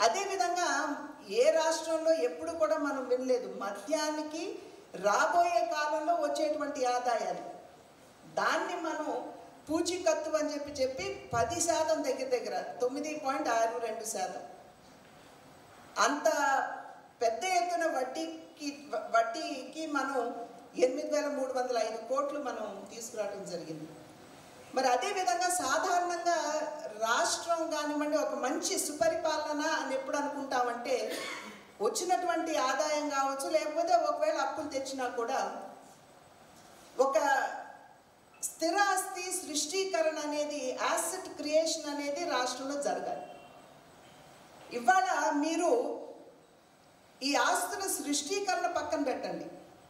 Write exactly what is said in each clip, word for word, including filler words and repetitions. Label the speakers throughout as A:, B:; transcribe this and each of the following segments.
A: అదేవిధంగా ఏ రాష్ట్రంలో ఎప్పుడు కూడా మనం వినలేదు మద్యానికి రాబోయే కాలంలో వచ్చేటువంటి ఆదాయాలు, దాన్ని మనం పూచీకత్తు అని చెప్పి చెప్పి పది శాతం దగ్గర దగ్గర తొమ్మిది పాయింట్ ఆరు రెండు శాతం అంత పెద్ద ఎత్తున వడ్డీకి వడ్డీకి మనం ఎనిమిది వేల మూడు వందల ఐదు కోట్లు మనం తీసుకురావడం జరిగింది. మరి అదేవిధంగా సాధారణంగా రాష్ట్రం కానివ్వండి ఒక మంచి సుపరిపాలన అని ఎప్పుడు అనుకుంటామంటే వచ్చినటువంటి ఆదాయం కావచ్చు, లేకపోతే ఒకవేళ అప్పులు తెచ్చినా కూడా ఒక స్థిరాస్తి సృష్టీకరణ అనేది, యాసెట్ క్రియేషన్ అనేది రాష్ట్రంలో జరగాలి. ఇవాళ మీరు ఈ ఆస్తుల సృష్టీకరణ పక్కన పెట్టండి,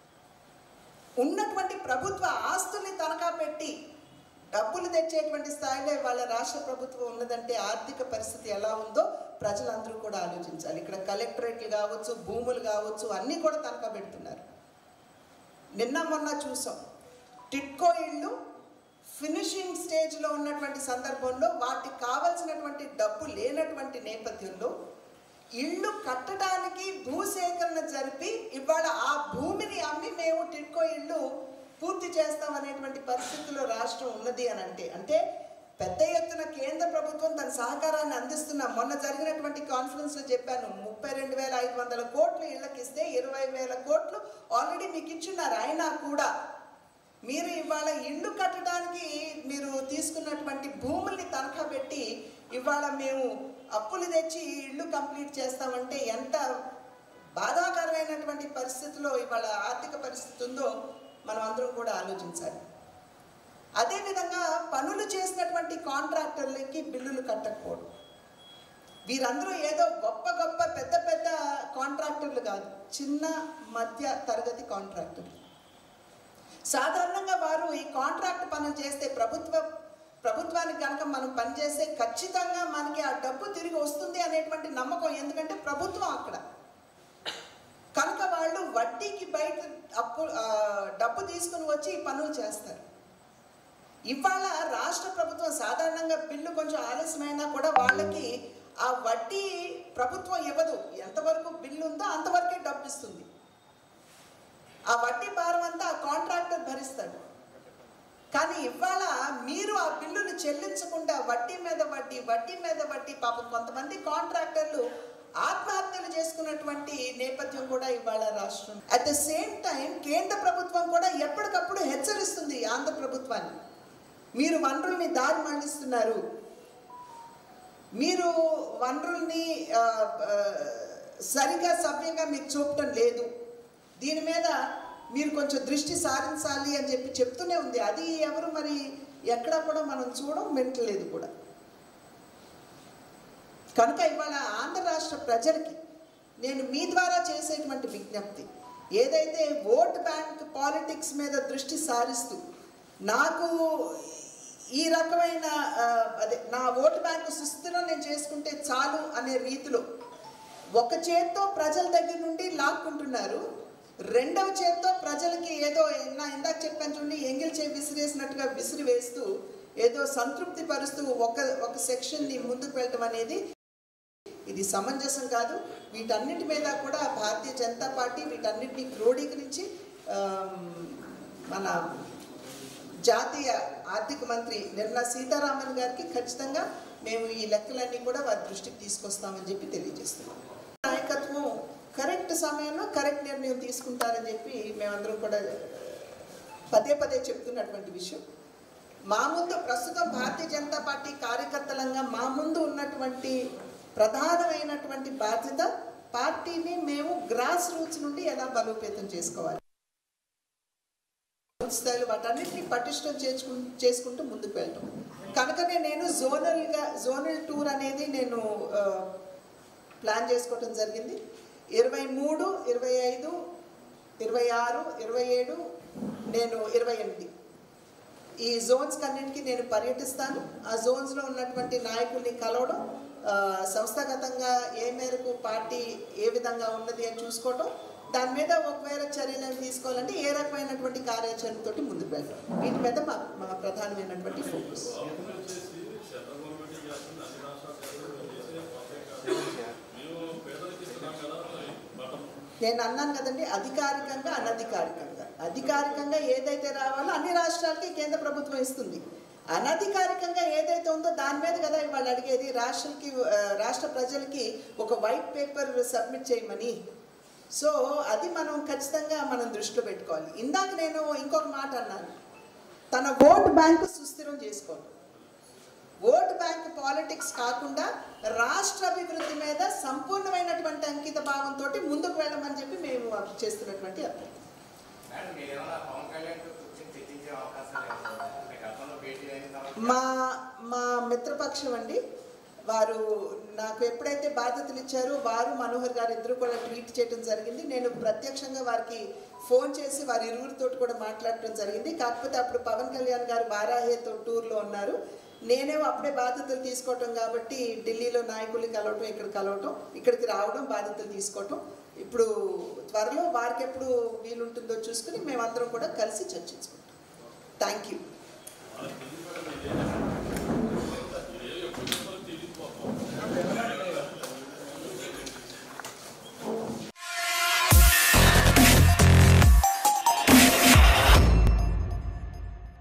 A: ఉన్నటువంటి ప్రభుత్వ ఆస్తుల్ని తనఖా పెట్టి డబ్బులు తెచ్చేటువంటి స్థాయిలో వాళ్ళ రాష్ట్ర ప్రభుత్వం ఉన్నదంటే ఆర్థిక పరిస్థితి ఎలా ఉందో ప్రజలందరూ కూడా ఆలోచించాలి. ఇక్కడ కలెక్టరేట్లు కావచ్చు, భూములు కావచ్చు, అన్నీ కూడా తనఖా పెడుతున్నారు. నిన్న మొన్న చూసాం టిట్కో ఇళ్ళు ఫినిషింగ్ స్టేజ్లో ఉన్నటువంటి సందర్భంలో వాటికి కావాల్సినటువంటి డబ్బు లేనటువంటి నేపథ్యంలో ఇళ్ళు కట్టడానికి భూసేకరణ జరిపి ఇవాళ ఆ భూమిని అమ్మి మేము టిట్కో ఇళ్ళు పూర్తి చేస్తామనేటువంటి పరిస్థితుల్లో రాష్ట్రం ఉన్నది అని అంటే అంటే పెద్ద ఎత్తున కేంద్ర ప్రభుత్వం తన సహకారాన్ని అందిస్తున్న మొన్న జరిగినటువంటి కాన్ఫరెన్స్లో చెప్పాను, ముప్పై రెండు వేల ఐదు వందల కోట్లు ఇళ్ళకి ఇస్తే ఇరవై వేల కోట్లు ఆల్రెడీ మీకు ఇచ్చున్నారు. అయినా కూడా మీరు ఇవాళ ఇళ్ళు కట్టడానికి మీరు తీసుకున్నటువంటి భూముల్ని తనఖా పెట్టి ఇవాళ మేము అప్పులు తెచ్చి ఇళ్ళు కంప్లీట్ చేస్తామంటే ఎంత బాధాకరమైనటువంటి పరిస్థితిలో ఇవాళ ఆర్థిక పరిస్థితి ఉందో మనం అందరం కూడా ఆలోచించాలి. అదేవిధంగా పనులు చేసినటువంటి కాంట్రాక్టర్లకి బిల్లులు కట్టకపోవడం, వీరందరూ ఏదో గొప్ప గొప్ప పెద్ద పెద్ద కాంట్రాక్టర్లు కాదు, చిన్న మధ్య తరగతి కాంట్రాక్టర్లు. సాధారణంగా వారు ఈ కాంట్రాక్ట్ పనులు చేస్తే ప్రభుత్వ ప్రభుత్వానికి కనుక మనం పనిచేస్తే ఖచ్చితంగా మనకి ఆ డబ్బు తిరిగి వస్తుంది అనేటువంటి నమ్మకం, ఎందుకంటే ప్రభుత్వం అక్కడ కనుక వాళ్ళు వడ్డీకి బయట అప్పు డబ్బు తీసుకుని వచ్చి ఈ పనులు చేస్తారు. ఇవాళ రాష్ట్ర ప్రభుత్వం సాధారణంగా బిల్లు కొంచెం ఆలస్యమైనా కూడా వాళ్ళకి ఆ వడ్డీ ప్రభుత్వం ఇవ్వదు, ఎంతవరకు బిల్లు ఉందో అంతవరకే డబ్బు ఇస్తుంది. ఆ వడ్డీ భారం అంతా ఆ కాంట్రాక్టర్ భరిస్తాడు. కానీ ఇవాళ మీరు ఆ బిల్లులు చెల్లించకుండా వడ్డీ మీద వడ్డీ వడ్డీ మీద వడ్డీ పాపం కొంతమంది కాంట్రాక్టర్లు ఆత్మహత్యలు చేసుకున్నటువంటి నేపథ్యం కూడా ఇవాళ రాష్ట్రం. అట్ ద సేమ్ టైం కేంద్ర ప్రభుత్వం కూడా ఎప్పటికప్పుడు హెచ్చరిస్తుంది ఆంధ్ర ప్రభుత్వాన్ని, మీరు వనరుల్ని దారి మళ్లిస్తున్నారు, మీరు వనరుల్ని సరిగా సవ్యంగా మీకు చూపటం లేదు, దీని మీద మీరు కొంచెం దృష్టి సారించాలి అని చెప్పి చెప్తూనే ఉంది. అది ఎవరు మరి ఎక్కడా కూడా మనం చూడం వింటలేదు కూడా. కనుక ఇవాళ ఆంధ్ర రాష్ట్ర ప్రజలకి నేను మీ ద్వారా చేసేటువంటి విజ్ఞప్తి, ఏదైతే ఓట్ బ్యాంక్ పాలిటిక్స్ మీద దృష్టి సారిస్తూ నాకు ఈ రకమైన అదే నా ఓటు బ్యాంకు సుస్థిరం నేను చేసుకుంటే చాలు అనే రీతిలో ఒక చేత్తో ప్రజల దగ్గర నుండి లాక్కుంటున్నారు, రెండవ చేత్తో ప్రజలకి ఏదో నా ఇందాక చెప్పాను చూడండి ఎంగిల్ చేయి విసిరేసినట్టుగా విసిరి వేస్తూ ఏదో సంతృప్తి పరుస్తూ ఒక ఒక సెక్షన్ని ముందుకు వెళ్ళటం అనేది ఇది సమంజసం కాదు. వీటన్నిటి మీద కూడా భారతీయ జనతా పార్టీ వీటన్నిటిని క్రోడీకరించి మన జాతీయ ఆర్థిక మంత్రి నిర్మలా సీతారామన్ గారికి ఖచ్చితంగా మేము ఈ లెక్కలన్నీ కూడా వారి దృష్టికి తీసుకొస్తామని చెప్పి తెలియజేస్తున్నాం. నాయకత్వం కరెక్ట్ సమయంలో కరెక్ట్ నిర్ణయం తీసుకుంటారని చెప్పి మేమందరం కూడా పదే పదే చెప్తున్నటువంటి విషయం. మా ముందు ప్రస్తుతం భారతీయ జనతా పార్టీ కార్యకర్తలంగా మా ముందు ఉన్నటువంటి ప్రధానమైనటువంటి బాధ్యత పార్టీని మేము గ్రాస్ రూట్స్ నుండి ఎలా బలోపేతం చేసుకోవాలి, స్థాయిలో వాటన్నిటిని పటిష్టం చేసుకు చేసుకుంటూ ముందుకు వెళ్ళటం. కనుకనే నేను జోనల్గా జోనల్ టూర్ అనేది నేను ప్లాన్ చేసుకోవటం జరిగింది. ఇరవై మూడు ఇరవై ఐదు ఇరవై ఆరు ఇరవై ఏడు నేను ఇరవై ఎనిమిది ఈ జోన్స్ కన్నింటికి నేను పర్యటిస్తాను. ఆ జోన్స్లో ఉన్నటువంటి నాయకుల్ని కలవడం, సంస్థాగతంగా ఏ మేరకు పార్టీ ఏ విధంగా ఉన్నది అని చూసుకోవటం, దాని మీద ఒకవేళ చర్యలను తీసుకోవాలంటే ఏ రకమైనటువంటి కార్యాచరణతో ముందుకు వెళ్ళడం, వీటి మీద మా మా ప్రధానమైనటువంటి ఫోకస్. నేను అన్నాను కదండి, అధికారికంగా అనధికారికంగా. అధికారికంగా ఏదైతే రావాలో అన్ని రాష్ట్రాలకి కేంద్ర ప్రభుత్వం ఇస్తుంది. అనధికారికంగా ఏదైతే ఉందో దాని మీద కదా వాళ్ళు అడిగేది. రాష్ట్రాలకి రాష్ట్ర ప్రజలకి ఒక వైట్ పేపర్ సబ్మిట్ చేయమని. సో అది మనం ఖచ్చితంగా మనం దృష్టిలో పెట్టుకోవాలి. ఇందాక నేను ఇంకొక మాట అన్నాను, తన ఓటు బ్యాంకు సుస్థిరం చేసుకోవాలి. ఓటు బ్యాంక్ పాలిటిక్స్ కాకుండా రాష్ట్ర అభివృద్ధి మీద సంపూర్ణమైనటువంటి అంకిత భావంతో ముందుకు వెళ్ళమని చెప్పి మేము చేస్తున్నటువంటి అభ్యర్థన. మా మా మిత్రపక్షం అండి, వారు నాకు ఎప్పుడైతే బాధ్యతలు ఇచ్చారో వారు మనోహర్ గారు ఇద్దరు కూడా ట్వీట్ చేయడం జరిగింది. నేను ప్రత్యక్షంగా వారికి ఫోన్ చేసి వారి ఇరువురితో కూడా మాట్లాడటం జరిగింది. కాకపోతే అప్పుడు పవన్ కళ్యాణ్ గారు వారాహేతో టూర్లో ఉన్నారు. నేనేమో అప్పుడే బాధ్యతలు తీసుకోవటం కాబట్టి ఢిల్లీలో నాయకుల్ని కలవటం, ఇక్కడ కలవటం, ఇక్కడికి రావడం, బాధ్యతలు తీసుకోవటం. ఇప్పుడు త్వరలో వారికి ఎప్పుడు వీలుంటుందో చూసుకుని మేమందరం కూడా కలిసి చర్చించుకుంటాం. Thank you.